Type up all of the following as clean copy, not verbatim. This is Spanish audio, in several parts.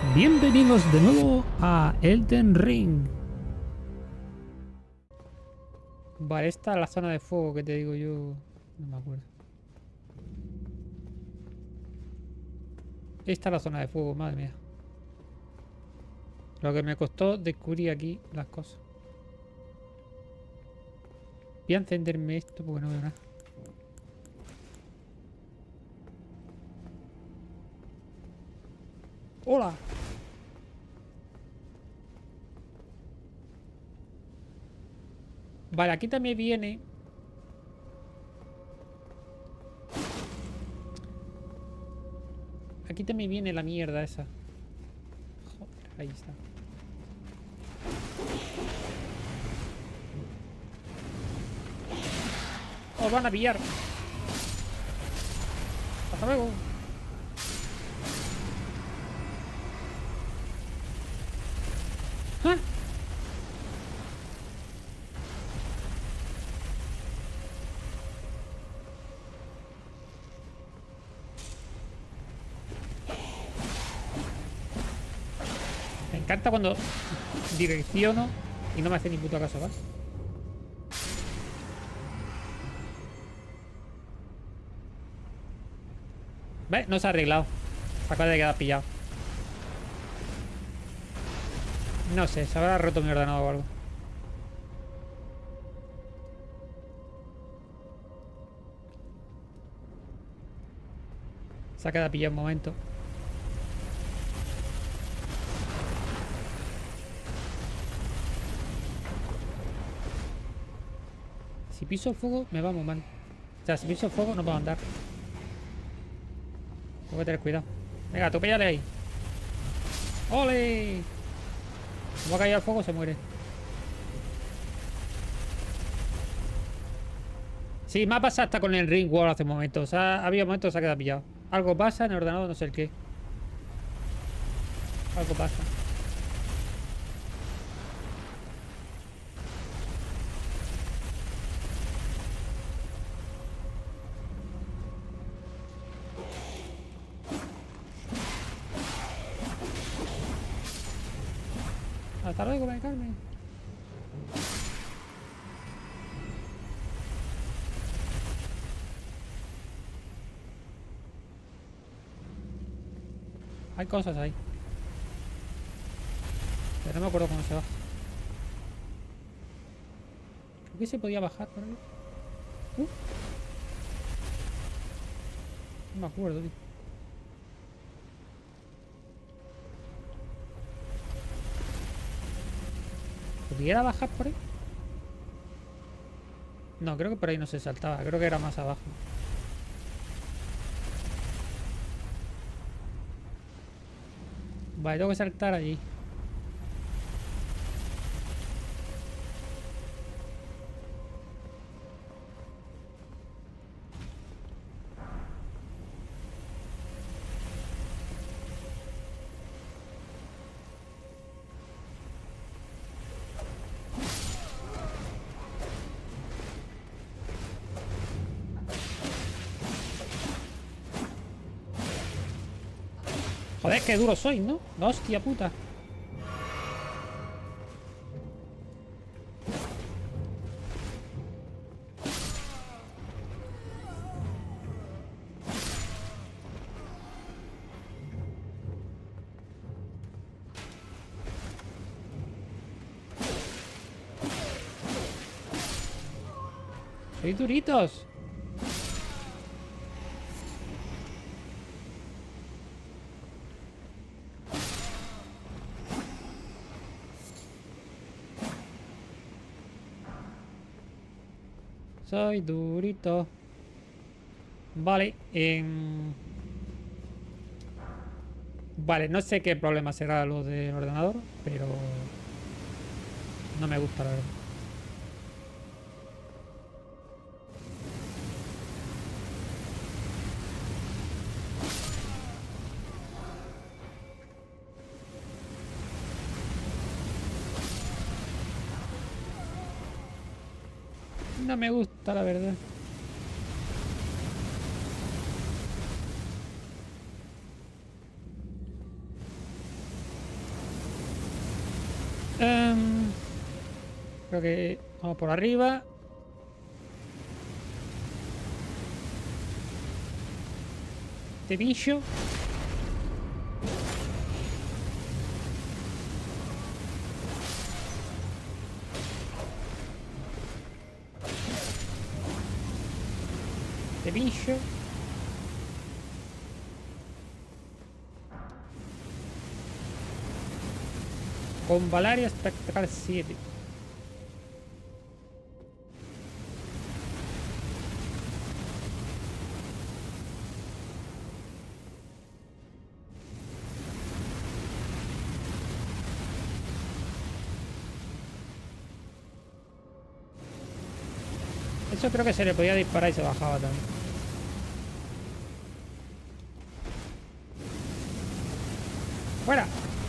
Bienvenidos de nuevo a Elden Ring. Vale, esta es la zona de fuego que te digo yo. No me acuerdo. Esta es la zona de fuego, madre mía. Lo que me costó descubrir aquí las cosas. Voy a encenderme esto porque no veo nada. ¡Hola! Vale, aquí también viene... Aquí también viene la mierda esa. Joder, ahí está. ¡Os van a pillar! ¡Hasta luego! ¡Ah! Me encanta cuando direcciono y no me hace ni puto caso, ¿vale? ¿Ves? No se ha arreglado. Se acaba de quedar pillado. No sé, se habrá roto mi ordenador o algo. Se ha quedado pillado un momento. Si piso el fuego, me va muy mal. O sea, si piso el fuego, no puedo andar. Tengo que tener cuidado. Venga, tú píllale ahí. ¡Ole! Como ha caído el fuego, se muere. Sí, me ha pasado hasta con el Ring World hace un momento. O sea, había momentos que se ha quedado pillado. Algo pasa en el ordenador, no sé el qué. Algo pasa. Hasta luego, Carmen. Hay cosas ahí. Pero no me acuerdo cómo se baja. Creo que se podía bajar por ahí. No me acuerdo, tío. ¿Pudiera bajar por ahí? No, creo que por ahí no se saltaba. Creo que era más abajo. Vale, tengo que saltar allí. Joder, qué duro soy, ¿no? Hostia puta. Soy duritos. Soy durito. Vale, vale, no sé qué problema será lo del ordenador, pero no me gusta, la verdad. No me gusta, la verdad. Creo que vamos por arriba. Te pillo. Te pillo. Con Valaria Spectral 7. Eso creo que se le podía disparar y se bajaba también. ¡Fuera!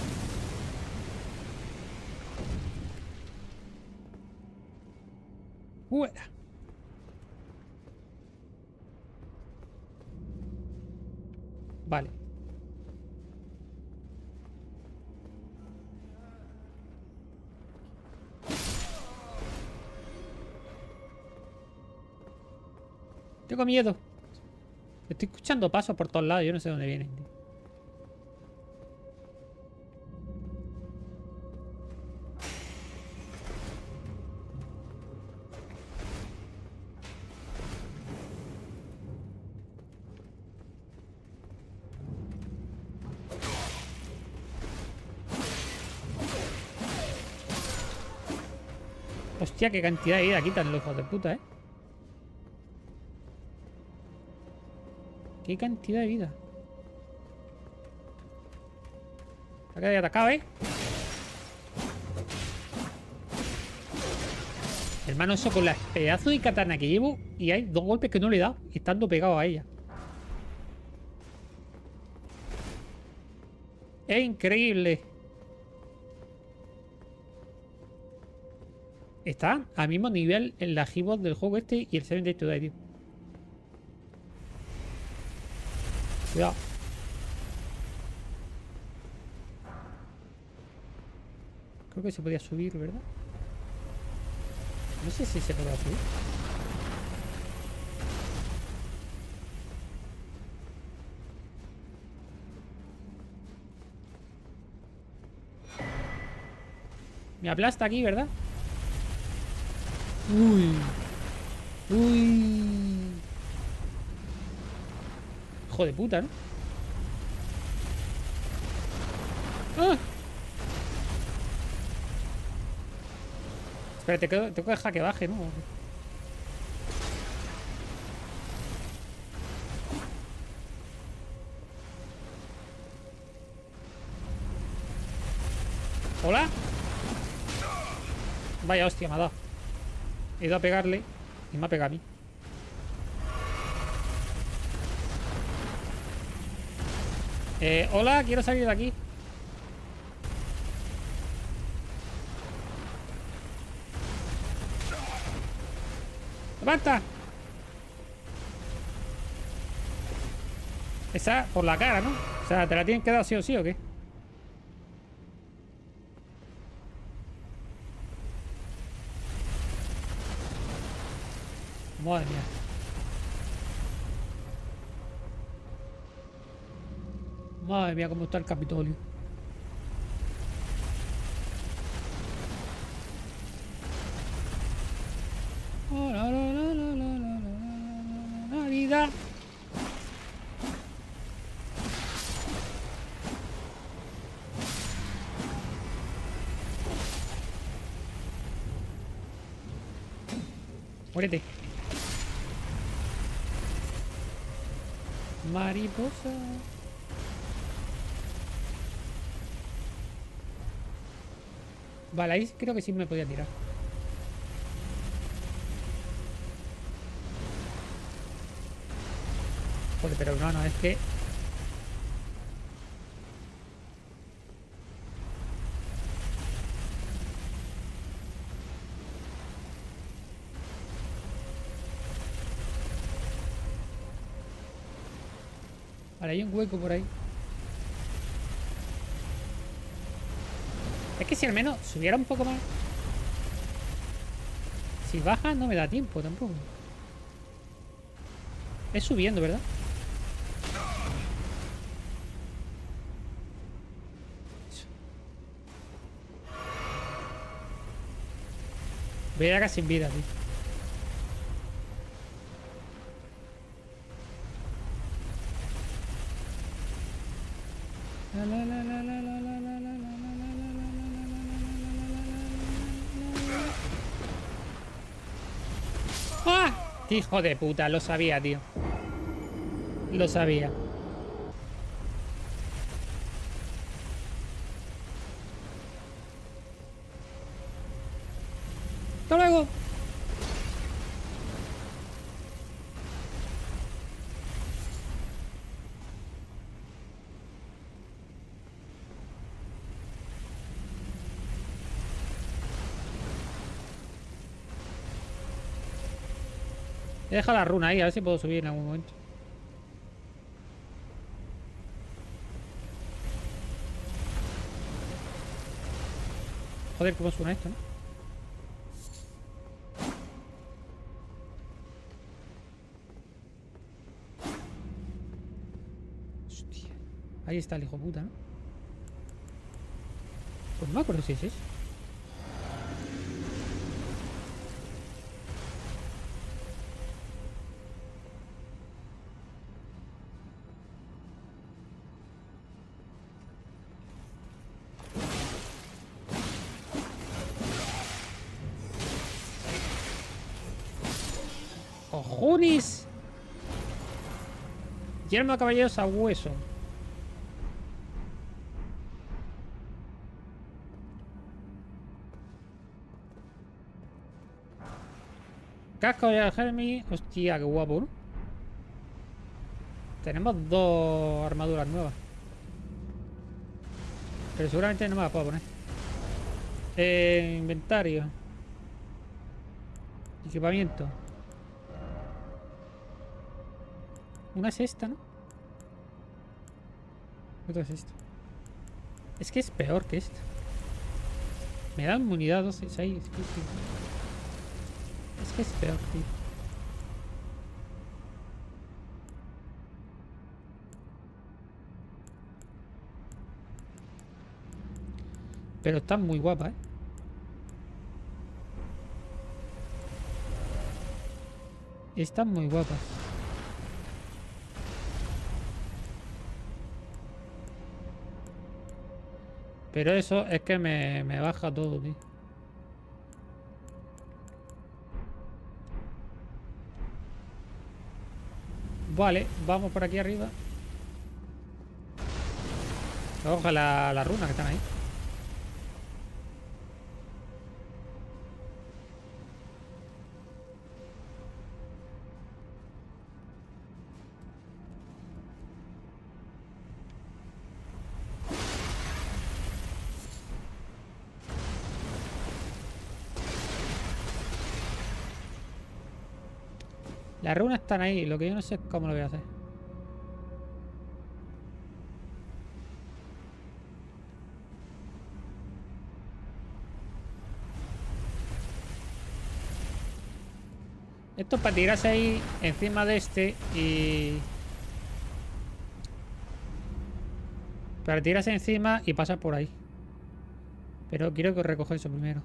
¡Fuera! Vale. Tengo miedo. Estoy escuchando pasos por todos lados. Yo no sé dónde vienen. Hostia, qué cantidad de vida quitan los hijos de puta, Qué cantidad de vida. Ha quedado atacado, Hermano, eso con la pedazo de katana que llevo. Y hay 2 golpes que no le he dado. Estando pegado a ella. Es increíble. Está al mismo nivel en la G-Boss del juego este y el 7 Days to Die, tío. Cuidado. Creo que se podía subir, ¿verdad? No sé si se podía subir. Me aplasta aquí, ¿verdad? Uy. Uy. Hijo de puta, ¿no? ¡Ah! Espérate, tengo que dejar que baje, ¿no? ¿Hola? Vaya hostia, me ha dado. He ido a pegarle y me ha pegado a mí. Hola, quiero salir de aquí. ¡Levanta! Esa por la cara, ¿no? O sea, ¿te la tienen que dar sí o sí o qué? Madre mía. Madre mía, cómo está el Capitolio. Navidad. Muérete. Mariposa. Vale, ahí creo que sí me podía tirar. Joder, pero no, es que... Vale, hay un hueco por ahí. Es que si al menos subiera un poco más... Si baja no me da tiempo tampoco. Es subiendo, ¿verdad? Voy a casi sin vida, tío. ¡Ah! Hijo de puta, lo sabía, tío. Lo sabía. ¡Hasta luego! He dejado la runa ahí, a ver si puedo subir en algún momento. Joder, ¿cómo suena esto, no? Hostia. Ahí está el hijo de puta, ¿no? Pues no me acuerdo si es eso. ¡Cojones! Yermo de caballeros a hueso. Casco de Jeremy. Hostia, qué guapo, ¿no? Tenemos dos armaduras nuevas. Pero seguramente no me las puedo poner. Inventario. Equipamiento. Una es esta, ¿no? Otra es esta. Es que es peor que esta. Me da inmunidad 12, 6. Es que es peor, tío. Pero están muy guapas, ¿eh? Están muy guapas. Pero eso es que me baja todo, tío. Vale, vamos por aquí arriba. Ojalá la runa que están ahí. Las runas están ahí, lo que yo no sé es cómo lo voy a hacer. Esto es para tirarse ahí encima de este y... Para tirarse encima y pasar por ahí. Pero quiero que recoja eso primero.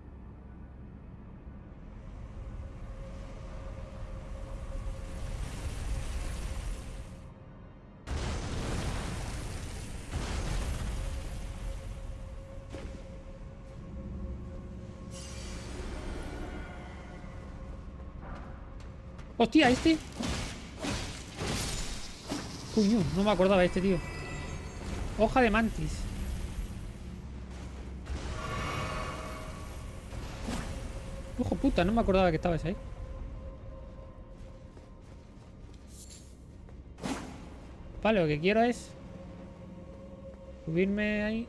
¡Hostia, este! Coño, no me acordaba de este, tío. Hoja de mantis. Ojo puta, no me acordaba que estabas ahí. Vale, lo que quiero es subirme ahí.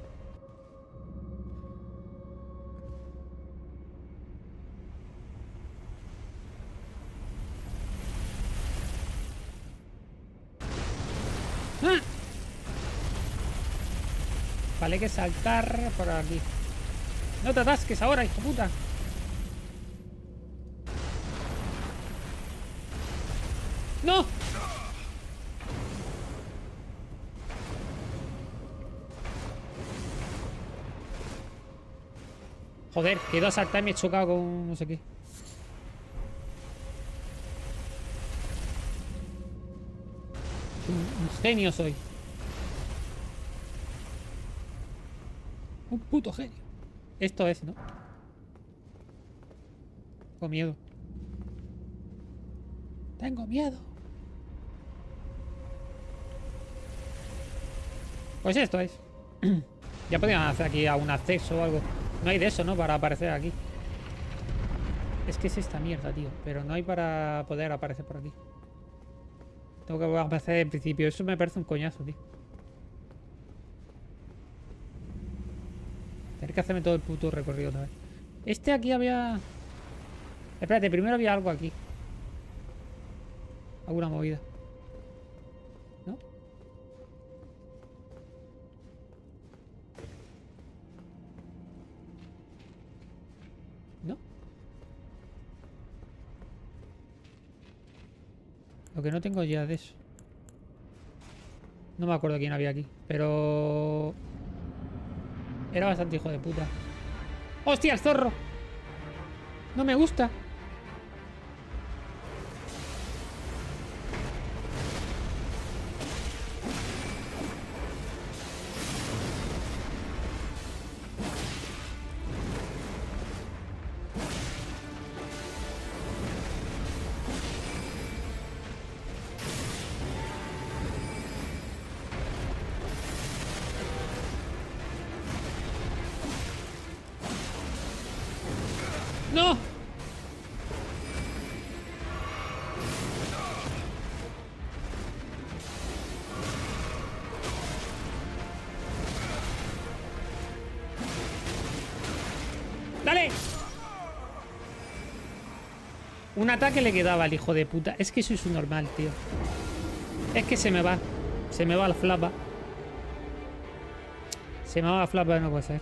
¡Ah! Vale, hay que saltar por aquí. No te atasques ahora, hijo puta. ¡No! Joder, que he ido a saltar y me he chocado con no sé qué. Un genio soy. Un puto genio. Esto es, ¿no? Tengo miedo. Tengo miedo. Pues esto es. Ya podrían hacer aquí algún acceso o algo. No hay de eso, ¿no? Para aparecer aquí. Es que es esta mierda, tío. Pero no hay para poder aparecer por aquí. Tengo que aparecer en principio. Eso me parece un coñazo, tío. Tener que hacerme todo el puto recorrido otra vez. Este aquí había... Espérate, primero había algo aquí. Alguna movida. ¿No? ¿No? Lo que no tengo ya de eso. No me acuerdo quién había aquí. Pero... Era bastante hijo de puta. ¡Hostia, el zorro! No me gusta. ¡No! ¡Dale! Un ataque le quedaba al hijo de puta. Es que soy su normal, tío. Es que se me va. Se me va la flapa. Se me va la flapa, no puede ser.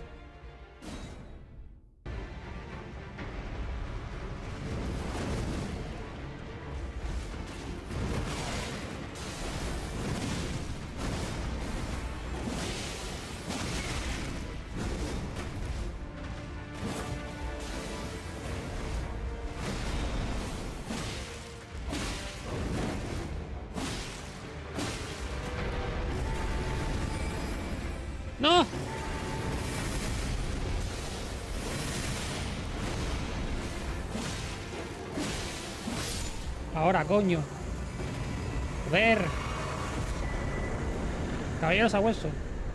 ¡No! Ahora, coño. Joder. Caballeros a hueso.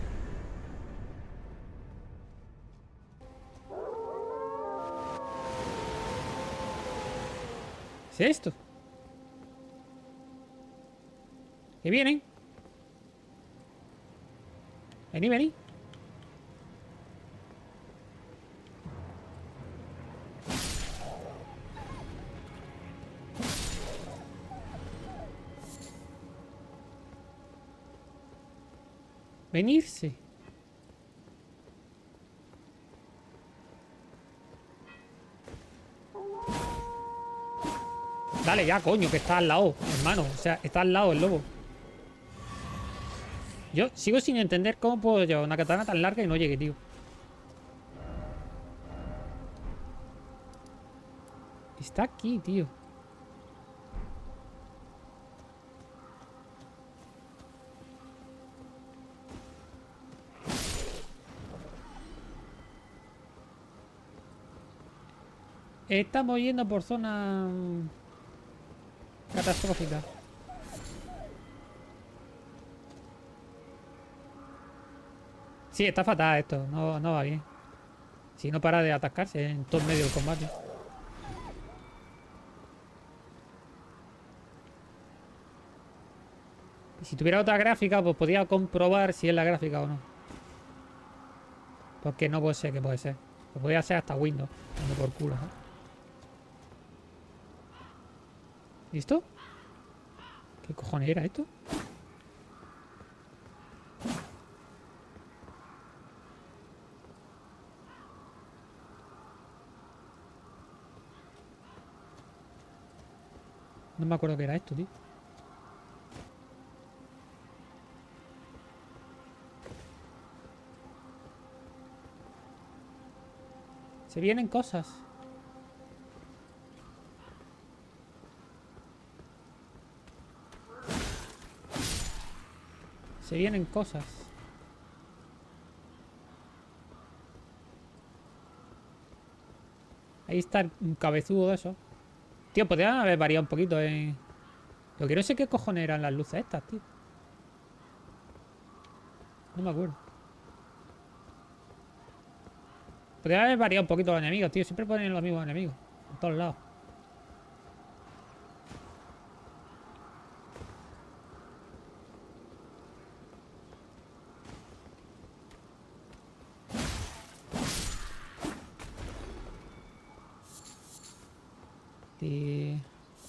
¿Qué es esto? ¿Qué vienen? Vení, vení. Venirse. Dale ya, coño, que está al lado, hermano. O sea, está al lado el lobo. Yo sigo sin entender cómo puedo llevar una katana tan larga y no llegue, tío. Está aquí, tío. Estamos yendo por zona catastrófica. Sí, está fatal esto. No, no va bien. Si no para de atascarse en todo medio del combate. Y si tuviera otra gráfica, pues podría comprobar si es la gráfica o no. Porque no puede ser que puede ser. Lo podría ser hasta Windows. Dando por culo, ¿no? ¿Listo? ¿Qué cojones era esto? No me acuerdo qué era esto, tío. Se vienen cosas. Se vienen cosas. Ahí está un cabezudo de eso. Tío, podrían haber variado un poquito, Lo que no sé qué cojones eran las luces estas, tío. No me acuerdo. Podría haber variado un poquito los enemigos, tío. Siempre ponen los mismos enemigos. En todos lados. Y...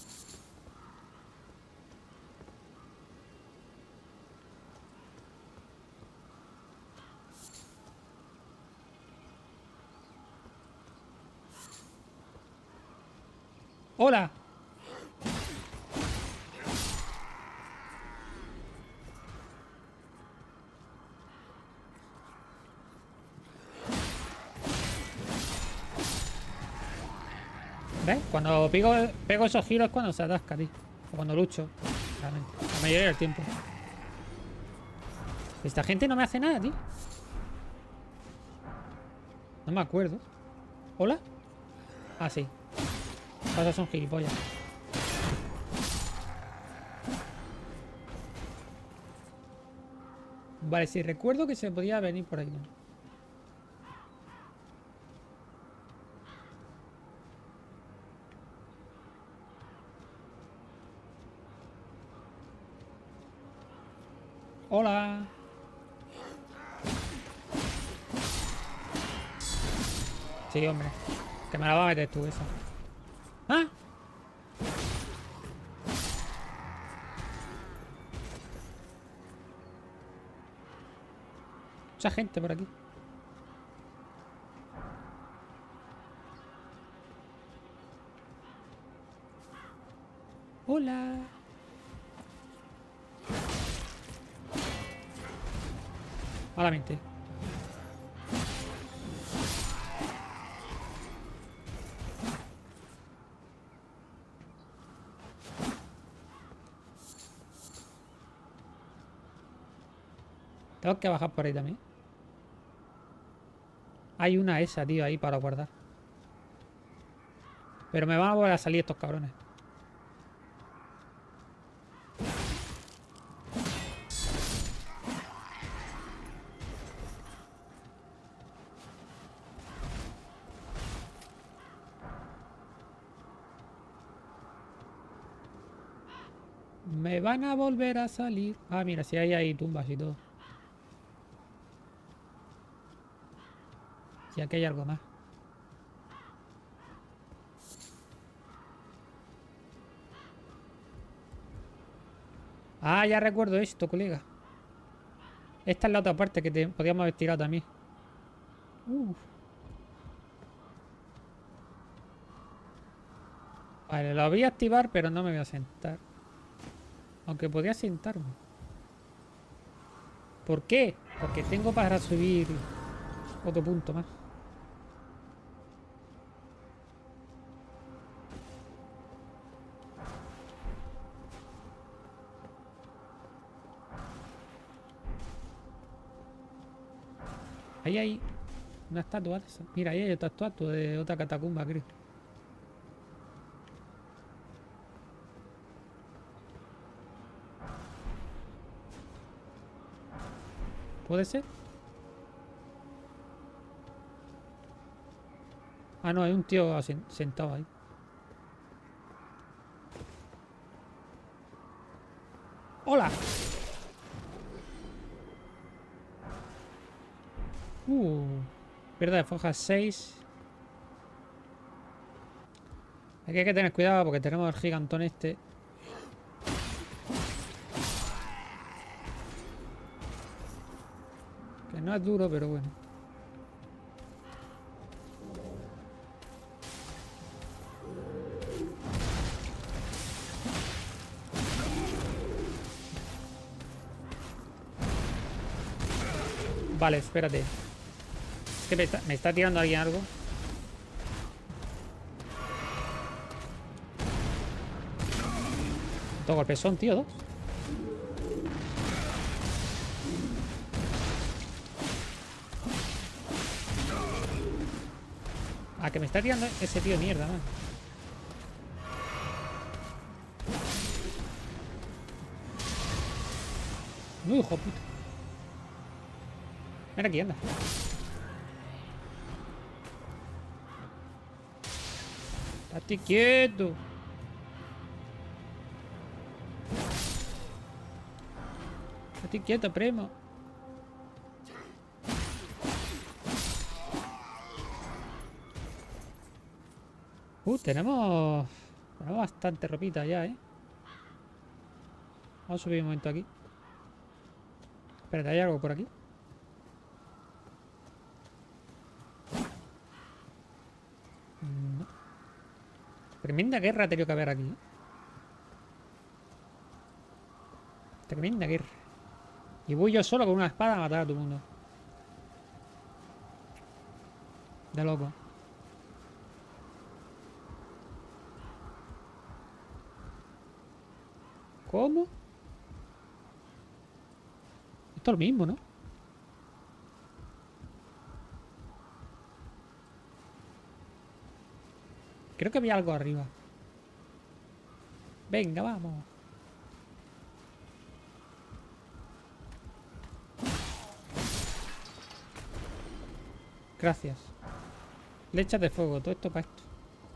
¡Hola! ¿Ves? Cuando pego esos giros es cuando se atasca, tío. O cuando lucho. Realmente. La mayoría del tiempo. Esta gente no me hace nada, tío. No me acuerdo. ¿Hola? Ah, sí. Pasa, son gilipollas. Vale, sí, recuerdo que se podía venir por aquí. Hola. Sí, hombre. Que me la va a meter tú esa. ¿Ah? Mucha gente por aquí. Hola. Malamente. Tengo que bajar por ahí también. Hay una esa, tío, ahí para guardar. Pero me van a volver a salir estos cabrones. Me van a volver a salir. Ah, mira, si hay ahí tumbas y todo. Y aquí hay algo más. Ah, ya recuerdo esto, colega. Esta es la otra parte que podíamos haber tirado también. Vale, lo voy a activar, pero no me voy a sentar. Aunque podría sentarme. ¿Por qué? Porque tengo para subir otro punto más. Ahí hay una estatua de esa. Mira, ahí hay otra estatua de otra catacumba, creo. ¿Puede ser? Ah, no, hay un tío sentado ahí. ¡Hola! Pierda de fojas 6. Aquí hay que tener cuidado porque tenemos el gigantón este. Que no es duro, pero bueno. Vale, espérate. Es que me está tirando alguien algo. Dos golpes son, tío, dos. Ah, que me está tirando ese tío de mierda, man. No, hijo de puta. Ven aquí, anda. Estate quieto. Estate quieto, primo. Tenemos bastante ropita ya, ¿eh? Vamos a subir un momento aquí. Espérate, ¿hay algo por aquí? No. Tremenda guerra ha tenido que haber aquí, ¿eh? Tremenda guerra. Y voy yo solo con una espada a matar a todo el mundo. De loco. ¿Cómo? Esto es lo mismo, ¿no? Creo que había algo arriba. Venga, vamos. Gracias. Flechas de fuego, todo esto para esto.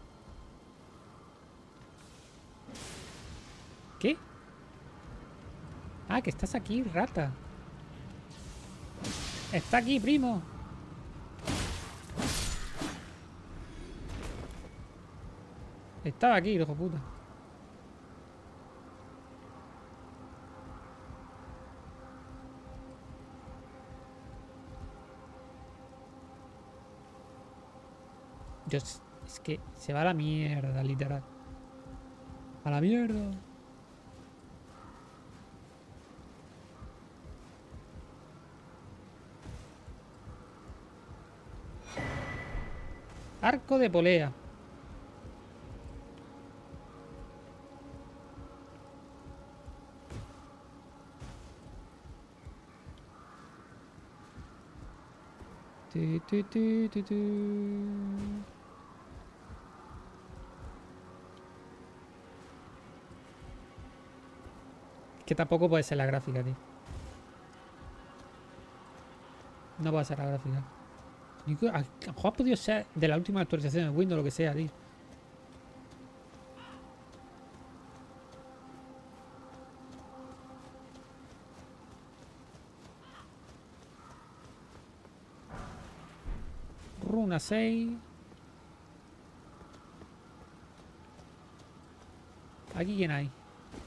¿Qué? Ah, que estás aquí, rata. Está aquí, primo. Estaba aquí, hijo de puta. Dios, es que se va a la mierda, literal. A la mierda. Arco de polea. Tu, tu, tu, tu, tu. Es que tampoco puede ser la gráfica, tío. No puede ser la gráfica. A lo mejor ha podido ser de la última actualización de Windows, lo que sea, tío. Runa 6. Aquí quién hay.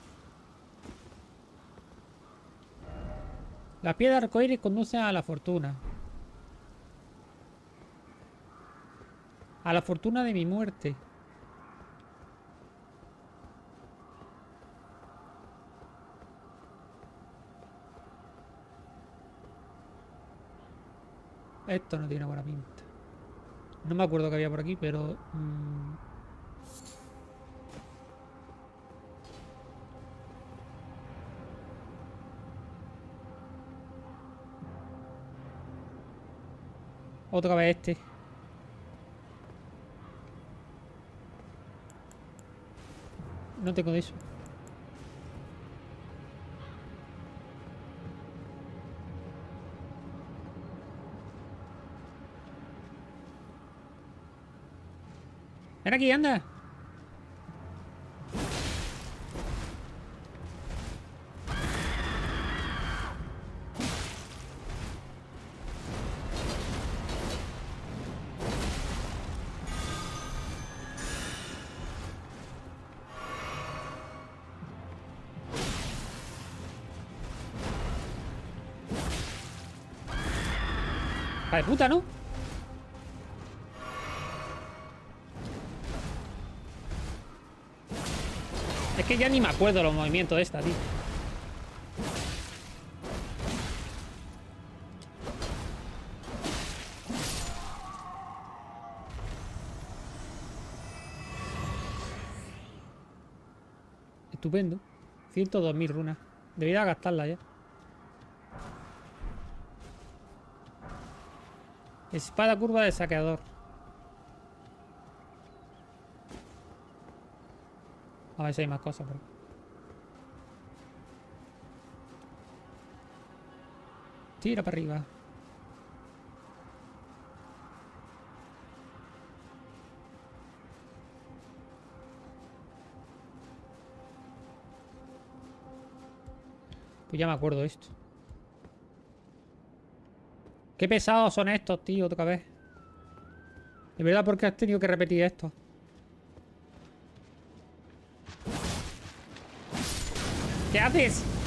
Las piedras arcoíris conducen a la fortuna. A la fortuna de mi muerte. Esto no tiene buena pinta. No me acuerdo que había por aquí, pero... Otra vez este. No tengo de eso. Ven aquí, anda. ¡Hija de puta, ¿no? Es que ya ni me acuerdo los movimientos de esta, tío. Estupendo. 102.000 runas. Debería gastarla ya. Espada curva de saqueador. A ver si hay más cosas por aquí. Tira para arriba. Pues ya me acuerdo de esto. Qué pesados son estos, tío, otra vez. De verdad, ¿por qué has tenido que repetir esto? ¿Qué haces?